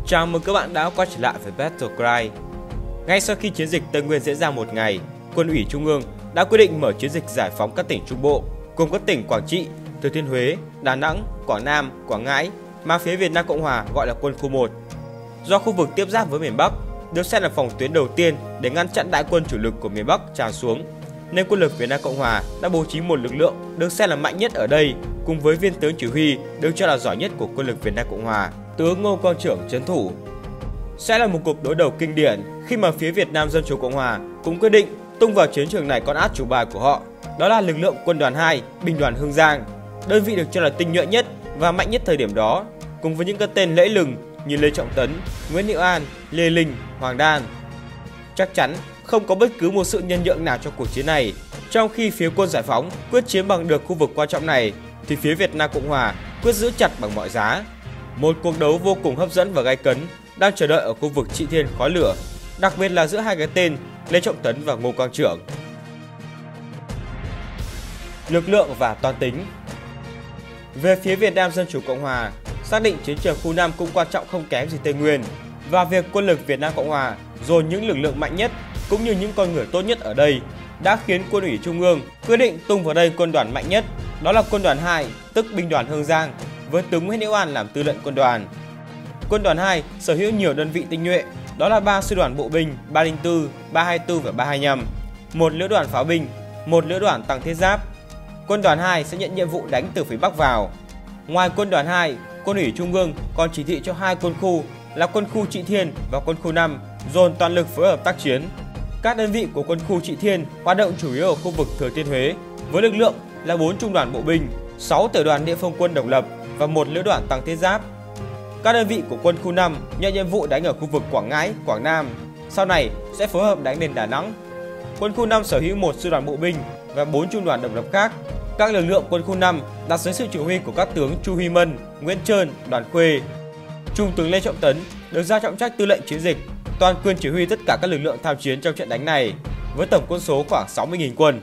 Chào mừng các bạn đã quay trở lại với Battlecry. Ngay sau khi chiến dịch Tây Nguyên diễn ra một ngày, Quân ủy Trung ương đã quyết định mở chiến dịch giải phóng các tỉnh Trung Bộ, gồm các tỉnh Quảng Trị, Thừa Thiên Huế, Đà Nẵng, Quảng Nam, Quảng Ngãi, mà phía Việt Nam Cộng Hòa gọi là Quân khu 1. Do khu vực tiếp giáp với miền Bắc được xem là phòng tuyến đầu tiên để ngăn chặn đại quân chủ lực của miền Bắc tràn xuống, nên quân lực Việt Nam Cộng Hòa đã bố trí một lực lượng được xem là mạnh nhất ở đây, cùng với viên tướng chỉ huy được cho là giỏi nhất của quân lực Việt Nam Cộng Hòa, tướng Ngô Quang Trưởng trấn thủ. Sẽ là một cuộc đối đầu kinh điển khi mà phía Việt Nam Dân chủ Cộng Hòa cũng quyết định tung vào chiến trường này con át chủ bài của họ, đó là lực lượng quân đoàn 2, binh đoàn Hương Giang, đơn vị được cho là tinh nhuệ nhất và mạnh nhất thời điểm đó, cùng với những cái tên lẫy lừng như Lê Trọng Tấn, Nguyễn Hữu An, Lê Linh, Hoàng Đan. Chắc chắn không có bất cứ một sự nhân nhượng nào trong cuộc chiến này. Trong khi phía quân giải phóng quyết chiếm bằng được khu vực quan trọng này, thì phía Việt Nam Cộng Hòa quyết giữ chặt bằng mọi giá. Một cuộc đấu vô cùng hấp dẫn và gay cấn đang chờ đợi ở khu vực Trị Thiên khói lửa, đặc biệt là giữa hai cái tên Lê Trọng Tấn và Ngô Quang Trưởng. Lực lượng và toan tính. Về phía Việt Nam Dân chủ Cộng Hòa, xác định chiến trường khu Nam cũng quan trọng không kém gì Tây Nguyên, và việc quân lực Việt Nam Cộng Hòa dồn những lực lượng mạnh nhất cũng như những con người tốt nhất ở đây đã khiến Quân ủy Trung ương quyết định tung vào đây quân đoàn mạnh nhất, đó là quân đoàn 2, tức binh đoàn Hương Giang, với tướng Nguyễn Hữu An làm tư lệnh quân đoàn. Quân đoàn 2 sở hữu nhiều đơn vị tinh nhuệ, đó là 3 sư đoàn bộ binh 304, 324 và 325, một lữ đoàn pháo binh, một lữ đoàn tăng thiết giáp. Quân đoàn 2 sẽ nhận nhiệm vụ đánh từ phía Bắc vào. Ngoài quân đoàn 2, Quân ủy Trung ương còn chỉ thị cho 2 quân khu là quân khu Trị Thiên và quân khu 5 dồn toàn lực phối hợp tác chiến. Các đơn vị của quân khu Trị Thiên hoạt động chủ yếu ở khu vực Thừa Thiên Huế với lực lượng là 4 trung đoàn bộ binh, 6 tiểu đoàn địa phương quân độc lập và một lữ đoàn tăng thiết giáp. Các đơn vị của quân khu 5 nhận nhiệm vụ đánh ở khu vực Quảng Ngãi, Quảng Nam, sau này sẽ phối hợp đánh lên Đà Nẵng. Quân khu 5 sở hữu một sư đoàn bộ binh và 4 trung đoàn độc lập khác. Các lực lượng quân khu 5 đặt dưới sự chỉ huy của các tướng Chu Huy Mân, Nguyễn Trơn, Đoàn Khuê. Trung tướng Lê Trọng Tấn được giao trọng trách tư lệnh chiến dịch, toàn quyền chỉ huy tất cả các lực lượng tham chiến trong trận đánh này, với tổng quân số khoảng 60.000 quân.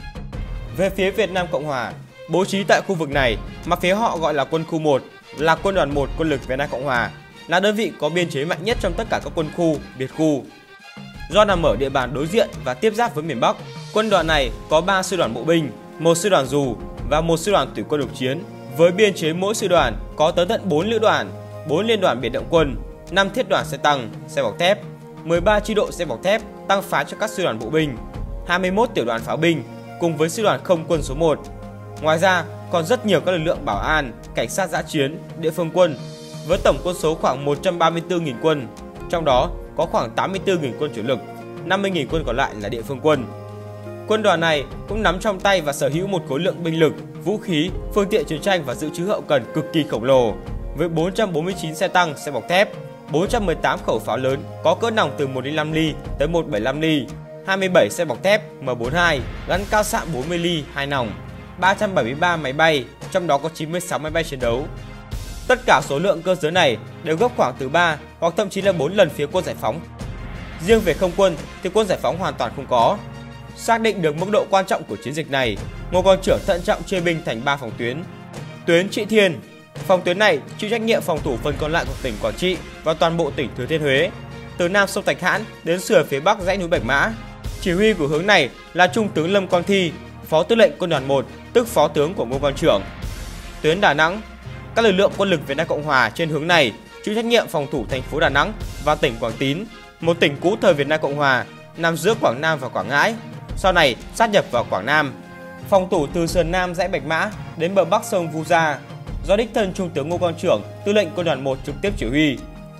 Về phía Việt Nam Cộng Hòa, bố trí tại khu vực này mà phía họ gọi là quân khu 1 là quân đoàn 1 quân lực Việt Nam Cộng Hòa, là đơn vị có biên chế mạnh nhất trong tất cả các quân khu, biệt khu. Do nằm ở địa bàn đối diện và tiếp giáp với miền Bắc, quân đoàn này có 3 sư đoàn bộ binh, 1 sư đoàn dù và 1 sư đoàn thủy quân độc chiến, với biên chế mỗi sư đoàn có tới tận 4 lữ đoàn, 4 liên đoàn biệt động quân, 5 thiết đoàn xe tăng, xe bọc thép, 13 chi đội xe bọc thép tăng phá cho các sư đoàn bộ binh, 21 tiểu đoàn pháo binh cùng với sư đoàn không quân số 1. Ngoài ra, còn rất nhiều các lực lượng bảo an, cảnh sát dã chiến, địa phương quân với tổng quân số khoảng 134.000 quân, trong đó có khoảng 84.000 quân chủ lực, 50.000 quân còn lại là địa phương quân. Quân đoàn này cũng nắm trong tay và sở hữu một khối lượng binh lực, vũ khí, phương tiện chiến tranh và dự trữ hậu cần cực kỳ khổng lồ, với 449 xe tăng, xe bọc thép, 418 khẩu pháo lớn có cỡ nòng từ 105 ly tới 175 ly, 27 xe bọc thép M42 gắn cao xạ 40 ly 2 nòng, 373 máy bay, trong đó có 96 máy bay chiến đấu. Tất cả số lượng cơ giới này đều gấp khoảng từ 3 hoặc thậm chí là 4 lần phía quân giải phóng. Riêng về không quân thì quân giải phóng hoàn toàn không có. Xác định được mức độ quan trọng của chiến dịch này, Ngô Quang Trưởng thận trọng chia binh thành 3 phòng tuyến. Tuyến Trị Thiên, phòng tuyến này chịu trách nhiệm phòng thủ phần còn lại của tỉnh Quảng Trị và toàn bộ tỉnh Thừa Thiên Huế, từ nam sông Thạch Hãn đến sườn phía bắc dãy núi Bạch Mã. Chỉ huy của hướng này là Trung tướng Lâm Quang Thi, Phó Tư lệnh Quân đoàn 1, tức phó tướng của Ngô Quang Trưởng. Tuyến Đà Nẵng, các lực lượng quân lực Việt Nam Cộng Hòa trên hướng này chịu trách nhiệm phòng thủ thành phố Đà Nẵng và tỉnh Quảng Tín, một tỉnh cũ thời Việt Nam Cộng Hòa nằm giữa Quảng Nam và Quảng Ngãi, sau này sát nhập vào Quảng Nam. Phòng thủ từ sườn nam dãy Bạch Mã đến bờ bắc sông Vu Gia, do đích thân Trung tướng Ngô Quang Trưởng, Tư lệnh Quân đoàn 1 trực tiếp chỉ huy.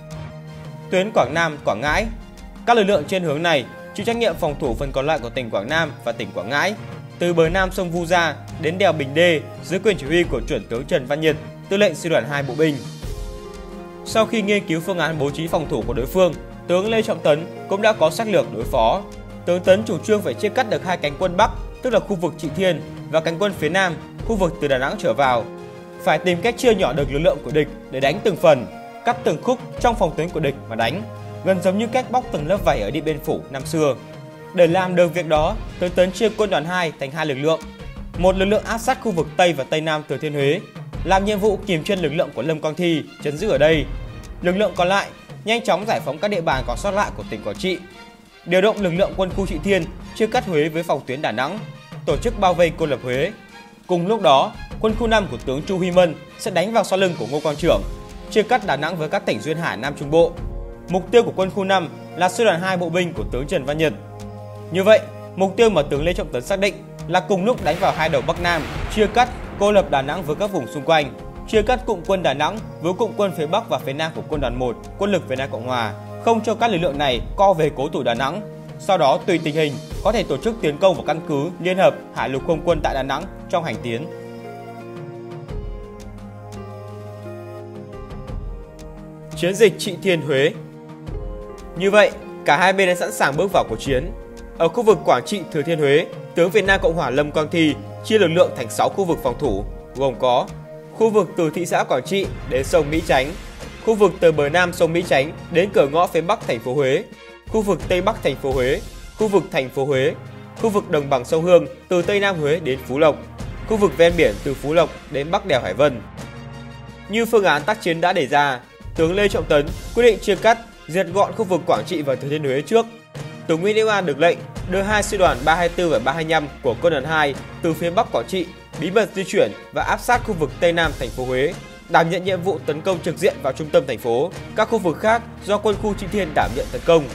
Tuyến Quảng Nam, Quảng Ngãi, các lực lượng trên hướng này chịu trách nhiệm phòng thủ phần còn lại của tỉnh Quảng Nam và tỉnh Quảng Ngãi, từ bờ nam sông Vu Gia đến đèo Bình Đê dưới quyền chỉ huy của chuẩn tướng Trần Văn Nhật, Tư lệnh sư đoàn 2 bộ binh. Sau khi nghiên cứu phương án bố trí phòng thủ của đối phương, tướng Lê Trọng Tấn cũng đã có sách lược đối phó. Tướng Tấn chủ trương phải chia cắt được hai cánh quân Bắc, tức là khu vực Trị Thiên, và cánh quân phía Nam, khu vực từ Đà Nẵng trở vào. Phải tìm cách chia nhỏ được lực lượng của địch để đánh từng phần, cắt từng khúc trong phòng tuyến của địch mà đánh, gần giống như cách bóc từng lớp vảy ở Điện Biên Phủ năm xưa. Để làm được việc đó, tướng Tấn chia quân đoàn 2 thành 2 lực lượng. Một lực lượng áp sát khu vực Tây và Tây Nam Thừa Thiên Huế, làm nhiệm vụ kìm chân lực lượng của Lâm Quang Thi trấn giữ ở đây. Lực lượng còn lại nhanh chóng giải phóng các địa bàn còn sót lại của tỉnh Quảng Trị, điều động lực lượng quân khu Trị Thiên chia cắt Huế với phòng tuyến Đà Nẵng, tổ chức bao vây cô lập Huế. Cùng lúc đó, quân khu 5 của tướng Chu Huy Mân sẽ đánh vào sau lưng của Ngô Quang Trưởng, chia cắt Đà Nẵng với các tỉnh duyên hải Nam Trung Bộ. Mục tiêu của quân khu 5 là sư đoàn 2 bộ binh của tướng Trần Văn Nhật. Như vậy, mục tiêu mà tướng Lê Trọng Tấn xác định là cùng lúc đánh vào hai đầu Bắc Nam, chia cắt, cô lập Đà Nẵng với các vùng xung quanh, chia cắt cụm quân Đà Nẵng với cụm quân phía Bắc và phía Nam của quân đoàn 1, quân lực Việt Nam Cộng Hòa, không cho các lực lượng này co về cố thủ Đà Nẵng. Sau đó tùy tình hình có thể tổ chức tiến công vào căn cứ Liên hợp Hải lục không quân tại Đà Nẵng trong hành tiến. Chiến dịch Trị Thiên Huế. Như vậy, cả hai bên đã sẵn sàng bước vào cuộc chiến. Ở khu vực Quảng Trị, Thừa Thiên Huế, tướng Việt Nam Cộng Hòa Lâm Quang Thi chia lực lượng thành 6 khu vực phòng thủ, gồm có khu vực từ thị xã Quảng Trị đến sông Mỹ Chánh, khu vực từ bờ nam sông Mỹ Chánh đến cửa ngõ phía Bắc thành phố Huế, khu vực Tây Bắc thành phố Huế, khu vực thành phố Huế, khu vực đồng bằng sông Hương từ Tây Nam Huế đến Phú Lộc, khu vực ven biển từ Phú Lộc đến Bắc đèo Hải Vân. Như phương án tác chiến đã đề ra, tướng Lê Trọng Tấn quyết định chia cắt, diệt gọn khu vực Quảng Trị và Thừa Thiên Huế trước. Tướng Nguyễn Hữu An được lệnh đưa hai sư đoàn 324 và 325 của quân đoàn 2 từ phía Bắc Quảng Trị bí mật di chuyển và áp sát khu vực Tây Nam thành phố Huế, đảm nhận nhiệm vụ tấn công trực diện vào trung tâm thành phố. Các khu vực khác do quân khu Trị Thiên đảm nhận tấn công.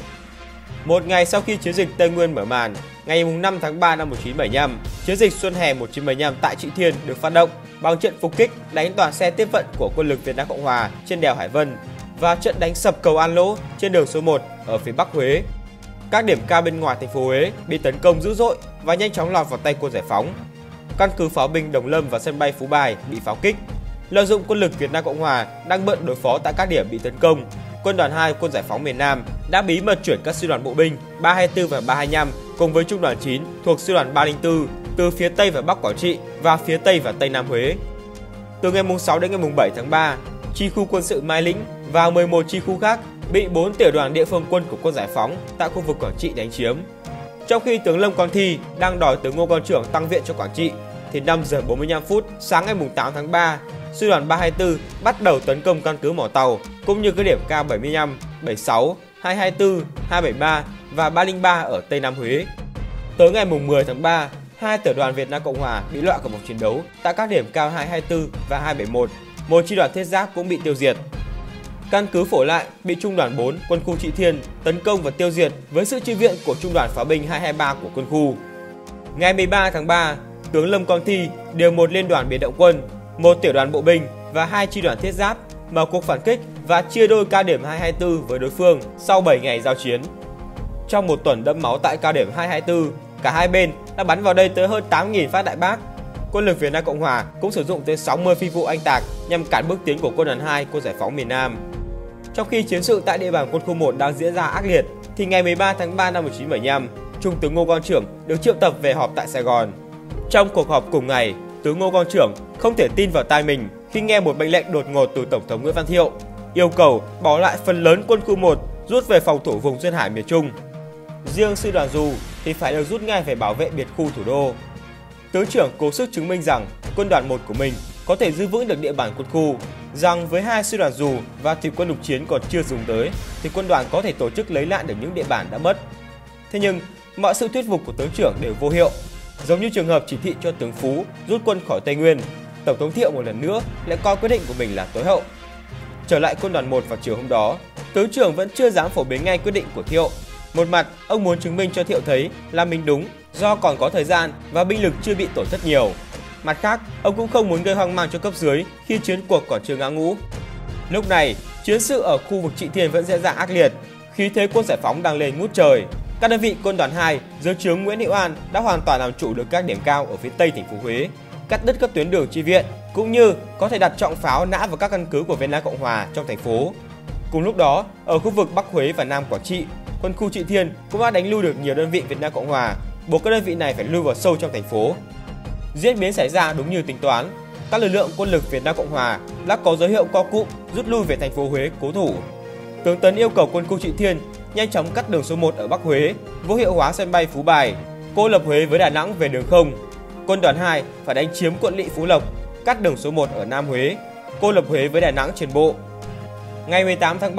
Một ngày sau khi chiến dịch Tây Nguyên mở màn, ngày 5 tháng 3 năm 1975, chiến dịch Xuân Hè 1975 tại Trị Thiên được phát động bằng trận phục kích đánh toàn xe tiếp vận của quân lực Việt Nam Cộng Hòa trên đèo Hải Vân và trận đánh sập cầu An Lỗ trên đường số 1 ở phía Bắc Huế. Các điểm cao bên ngoài thành phố Huế bị tấn công dữ dội và nhanh chóng lọt vào tay quân giải phóng. Căn cứ pháo binh Đồng Lâm và sân bay Phú Bài bị pháo kích. Lợi dụng quân lực Việt Nam Cộng Hòa đang bận đối phó tại các điểm bị tấn công, quân đoàn 2 quân giải phóng miền Nam đã bí mật chuyển các sư đoàn bộ binh 324 và 325 cùng với trung đoàn 9 thuộc sư đoàn 304 từ phía Tây và Bắc Quảng Trị và phía Tây và Tây Nam Huế. Từ ngày 6 đến ngày 7 tháng 3, chi khu quân sự Mai Lĩnh và 11 chi khu khác bị 4 tiểu đoàn địa phương quân của quân giải phóng tại khu vực Quảng Trị đánh chiếm. Trong khi tướng Lâm Quang Thi đang đòi tướng Ngô Quang Trưởng tăng viện cho Quảng Trị, thì 5 giờ 45 phút sáng ngày 8 tháng 3, sư đoàn 324 bắt đầu tấn công căn cứ Mỏ Tàu cũng như các điểm cao 75, 76, 224, 273 và 303 ở Tây Nam Huế. Tới ngày 10 tháng 3, hai tiểu đoàn Việt Nam Cộng Hòa bị loại khỏi vòng chiến đấu tại các điểm cao 224 và 271. Một chi đoàn thiết giáp cũng bị tiêu diệt. Căn cứ Phổ Lại bị trung đoàn 4 quân khu Trị Thiên tấn công và tiêu diệt với sự chi viện của trung đoàn pháo binh 223 của quân khu. Ngày 13 tháng 3, tướng Lâm Quang Thi điều một liên đoàn biệt động quân, một tiểu đoàn bộ binh và hai chi đoàn thiết giáp mở cuộc phản kích và chia đôi cao điểm 224 với đối phương sau 7 ngày giao chiến. Trong một tuần đẫm máu tại cao điểm 224, cả hai bên đã bắn vào đây tới hơn 8.000 phát đại bác. Quân lực Việt Nam Cộng Hòa cũng sử dụng tới 60 phi vụ oanh tạc nhằm cản bước tiến của quân đoàn 2 quân giải phóng miền Nam. Trong khi chiến sự tại địa bàn quân khu 1 đang diễn ra ác liệt, thì ngày 13 tháng 3 năm 1975, Trung tướng Ngô Quang Trưởng được triệu tập về họp tại Sài Gòn. Trong cuộc họp cùng ngày, tướng Ngô Quang Trưởng không thể tin vào tai mình khi nghe một mệnh lệnh đột ngột từ Tổng thống Nguyễn Văn Thiệu, yêu cầu bỏ lại phần lớn quân khu 1 rút về phòng thủ vùng duyên hải miền Trung. Riêng sư đoàn dù thì phải được rút ngay về bảo vệ biệt khu thủ đô. Tướng trưởng cố sức chứng minh rằng quân đoàn 1 của mình có thể giữ vững được địa bàn quân khu, rằng với hai sư đoàn dù và thủy quân lục chiến còn chưa dùng tới thì quân đoàn có thể tổ chức lấy lại được những địa bàn đã mất. Thế nhưng mọi sự thuyết phục của tướng trưởng đều vô hiệu. Giống như trường hợp chỉ thị cho tướng Phú rút quân khỏi Tây Nguyên, Tổng thống Thiệu một lần nữa lại coi quyết định của mình là tối hậu. Trở lại quân đoàn 1 vào chiều hôm đó, tướng trưởng vẫn chưa dám phổ biến ngay quyết định của Thiệu. Một mặt, ông muốn chứng minh cho Thiệu thấy là mình đúng do còn có thời gian và binh lực chưa bị tổn thất nhiều. Mặt khác, ông cũng không muốn gây hoang mang cho cấp dưới khi chiến cuộc còn chưa ngã ngũ. Lúc này, chiến sự ở khu vực Trị Thiên vẫn diễn ra ác liệt, khí thế quân giải phóng đang lên ngút trời. Các đơn vị quân đoàn 2 dưới trướng Nguyễn Hữu An đã hoàn toàn làm chủ được các điểm cao ở phía Tây thành phố Huế, cắt đứt các tuyến đường chi viện, cũng như có thể đặt trọng pháo nã vào các căn cứ của Việt Nam Cộng Hòa trong thành phố. Cùng lúc đó, ở khu vực Bắc Huế và Nam Quảng Trị, quân khu Trị Thiên cũng đã đánh lui được nhiều đơn vị Việt Nam Cộng Hòa, buộc các đơn vị này phải lui vào sâu trong thành phố. Diễn biến xảy ra đúng như tính toán, các lực lượng quân lực Việt Nam Cộng Hòa đã có dấu hiệu co cụm rút lui về thành phố Huế cố thủ. Tướng Tấn yêu cầu quân khu Trị Thiên nhanh chóng cắt đường số 1 ở Bắc Huế, vô hiệu hóa sân bay Phú Bài, cô lập Huế với Đà Nẵng về đường không. Quân đoàn 2 phải đánh chiếm quận lỵ Phú Lộc, cắt đường số 1 ở Nam Huế, cô lập Huế với Đà Nẵng trên bộ. Ngày 18 tháng 3,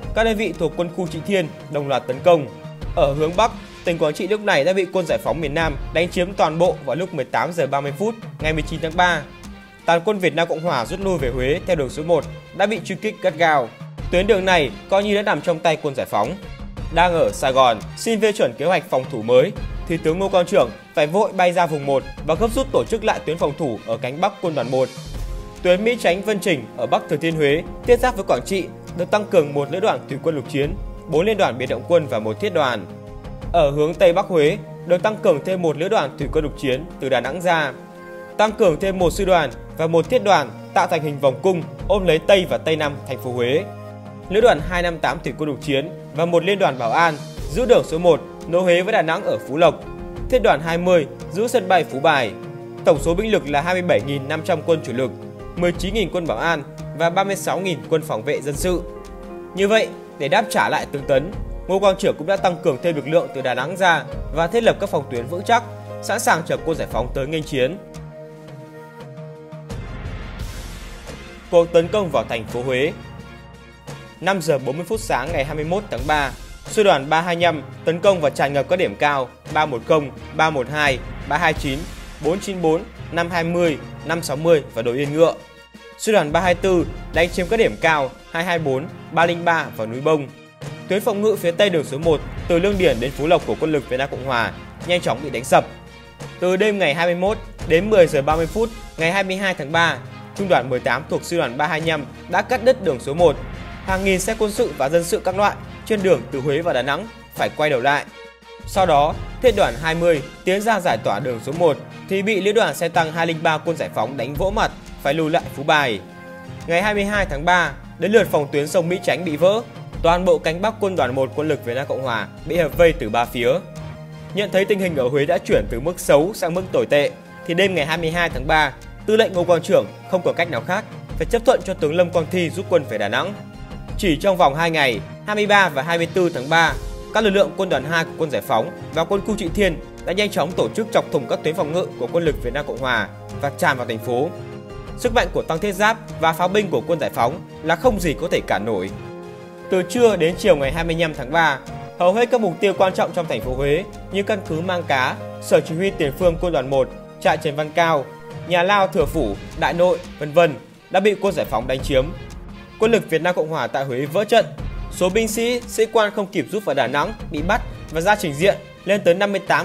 các đơn vị thuộc quân khu Trị Thiên đồng loạt tấn công. Ở hướng Bắc, tỉnh Quảng Trị lúc này đã bị quân giải phóng miền Nam đánh chiếm toàn bộ vào lúc 18 giờ 30 phút ngày 19 tháng 3. Toàn quân Việt Nam Cộng Hòa rút lui về Huế theo đường số 1 đã bị truy kích gắt gao. Tuyến đường này coi như đã nằm trong tay quân giải phóng. Đang ở Sài Gòn xin phê chuẩn kế hoạch phòng thủ mới, Thủ tướng Ngô Quang Trưởng phải vội bay ra vùng 1 và gấp rút tổ chức lại tuyến phòng thủ ở cánh Bắc quân đoàn 1. Tuyến Mỹ Chánh Vân Trình ở Bắc Thừa Thiên Huế tiếp giáp với Quảng Trị được tăng cường 1 lữ đoàn thủy quân lục chiến, 4 liên đoàn biệt động quân và 1 thiết đoàn. Ở hướng Tây Bắc Huế được tăng cường thêm 1 lữ đoàn thủy quân lục chiến từ Đà Nẵng ra, tăng cường thêm 1 sư đoàn và 1 thiết đoàn tạo thành hình vòng cung ôm lấy Tây và Tây Nam thành phố Huế. Lữ đoàn 258 thủy quân lục chiến và 1 liên đoàn bảo an giữ đường số 1 nối Huế với Đà Nẵng ở Phú Lộc. Thiết đoàn 20 giữ sân bay Phú Bài. Tổng số binh lực là 27.500 quân chủ lực, 19.000 quân bảo an và 36.000 quân phòng vệ dân sự. Như vậy, để đáp trả lại tướng Tấn, Ngô Quang Trưởng cũng đã tăng cường thêm lực lượng từ Đà Nẵng ra và thiết lập các phòng tuyến vững chắc, sẵn sàng chờ quân giải phóng tới nghênh chiến. Cuộc tấn công vào thành phố Huế. 5 giờ 40 phút sáng ngày 21 tháng 3, sư đoàn 325 tấn công và tràn ngập các điểm cao 310, 312, 329, 494, 520, 560 và đồi Yên Ngựa. Sư đoàn 324 đánh chiếm các điểm cao 224, 303 và núi Bông. Tuyến phòng ngự phía tây đường số 1 từ Lương Điền đến Phú Lộc của quân lực Việt Nam Cộng Hòa nhanh chóng bị đánh sập. Từ đêm ngày 21 đến 10 giờ 30 phút ngày 22 tháng 3, Trung đoàn 18 thuộc sư đoàn 325 đã cắt đứt đường số 1. Hàng nghìn xe quân sự và dân sự các loại trên đường từ Huế và Đà Nẵng phải quay đầu lại. Sau đó, thiết đoàn 20 tiến ra giải tỏa đường số 1 thì bị lữ đoàn xe tăng 203 quân giải phóng đánh vỗ mặt, phải lùi lại Phú Bài. Ngày 22 tháng 3, đến lượt phòng tuyến sông Mỹ Chánh bị vỡ, toàn bộ cánh Bắc quân đoàn 1 quân lực Việt Nam Cộng Hòa bị hợp vây từ 3 phía. Nhận thấy tình hình ở Huế đã chuyển từ mức xấu sang mức tồi tệ, thì đêm ngày 22 tháng 3, Tư lệnh Ngô Quang Trưởng không có cách nào khác phải chấp thuận cho tướng Lâm Quang Thi rút quân về Đà Nẵng. Chỉ trong vòng 2 ngày, 23 và 24 tháng 3, các lực lượng quân đoàn 2 của quân giải phóng và quân khu Trị Thiên đã nhanh chóng tổ chức chọc thủng các tuyến phòng ngự của quân lực Việt Nam Cộng Hòa và tràn vào thành phố. Sức mạnh của tăng thiết giáp và pháo binh của quân giải phóng là không gì có thể cản nổi. Từ trưa đến chiều ngày 25 tháng 3, hầu hết các mục tiêu quan trọng trong thành phố Huế như căn cứ Mang Cá, sở chỉ huy tiền phương quân đoàn 1, trại Trần Văn Cao, nhà lao Thừa Phủ, Đại Nội, v.v. đã bị quân giải phóng đánh chiếm. Quân lực Việt Nam Cộng Hòa tại Huế vỡ trận. Số binh sĩ, sĩ quan không kịp rút vào Đà Nẵng bị bắt và ra trình diện lên tới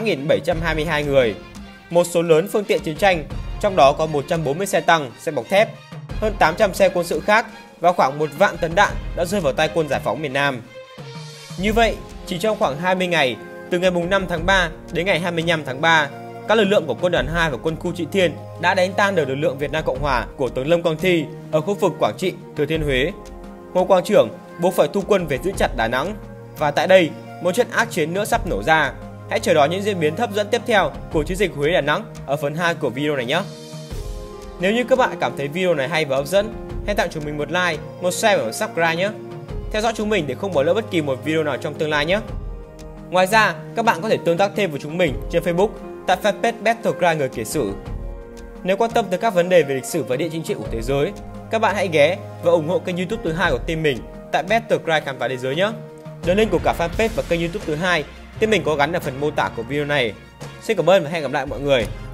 58.722 người. Một số lớn phương tiện chiến tranh, trong đó có 140 xe tăng, xe bọc thép, hơn 800 xe quân sự khác và khoảng 1 vạn tấn đạn đã rơi vào tay quân giải phóng miền Nam. Như vậy, chỉ trong khoảng 20 ngày, từ ngày 5 tháng 3 đến ngày 25 tháng 3, các lực lượng của quân đoàn 2 và quân khu Trị Thiên đã đánh tan được lực lượng Việt Nam Cộng Hòa của tướng Lâm Quang Thi ở khu vực Quảng Trị, Thừa Thiên Huế. Ngô Quang Trưởng buộc phải thu quân về giữ chặt Đà Nẵng. Và tại đây, một trận ác chiến nữa sắp nổ ra. Hãy chờ đón những diễn biến hấp dẫn tiếp theo của chiến dịch Huế Đà Nẵng ở phần 2 của video này nhé. Nếu như các bạn cảm thấy video này hay và hấp dẫn, hãy tặng chúng mình một like, một share và một subscribe nhé. Theo dõi chúng mình để không bỏ lỡ bất kỳ một video nào trong tương lai nhé. Ngoài ra, các bạn có thể tương tác thêm với chúng mình trên Facebook tại fanpage Battlecry Người Kể Sử. Nếu quan tâm tới các vấn đề về lịch sử và địa chính trị của thế giới, các bạn hãy ghé và ủng hộ kênh YouTube thứ hai của team mình tại Battlecry Khám phá thế giới nhé. Đường link của cả fanpage và kênh YouTube thứ hai team mình có gắn ở phần mô tả của video này. Xin cảm ơn và hẹn gặp lại mọi người.